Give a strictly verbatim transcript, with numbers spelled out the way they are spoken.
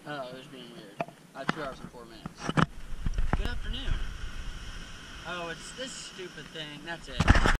Oh, it was being weird. Uh, two hours and four minutes. Good afternoon. Oh, it's this stupid thing. That's it.